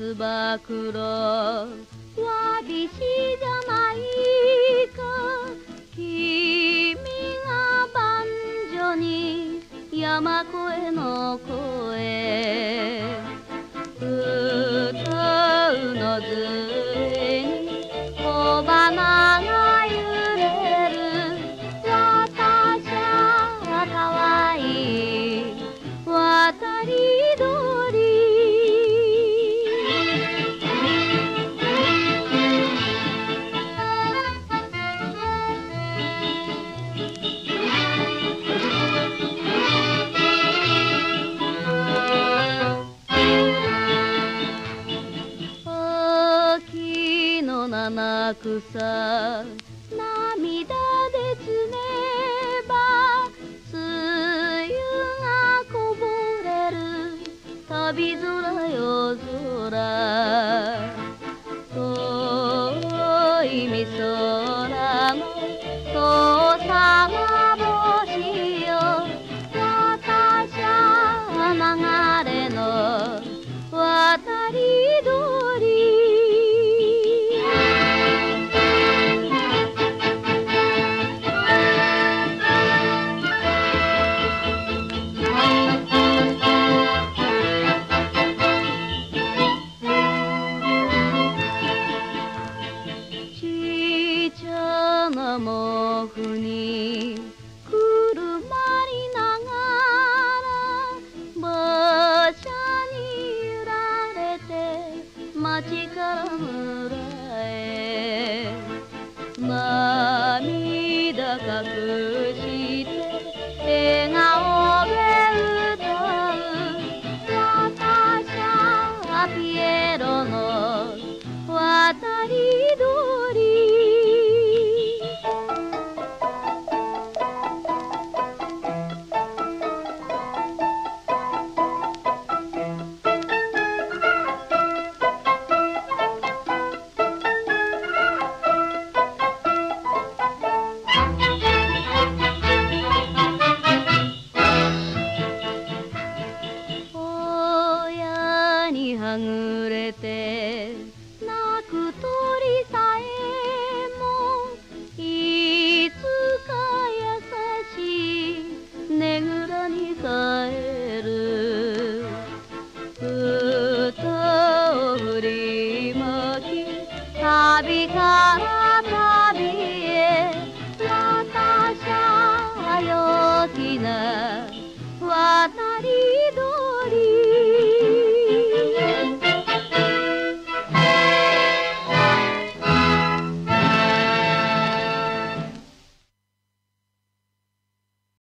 つば九郎わびしじゃないか。君が万女に山越えの声歌うのずえに小花が揺れる。私はかわいい渡り鳥。秋の七草涙でつねば梅雨がこぼれる。旅空夜空遠いみ空の遠さが星よ。私は流れの渡り鳥。ちっちゃな毛布にくるまりながら馬車に揺られて町から村へ涙隠して笑顔で歌う。私はピエロの渡り鳥。親にはぐれて泣く鳥さえもいつか優しいねぐらに帰る。歌を振りまき旅から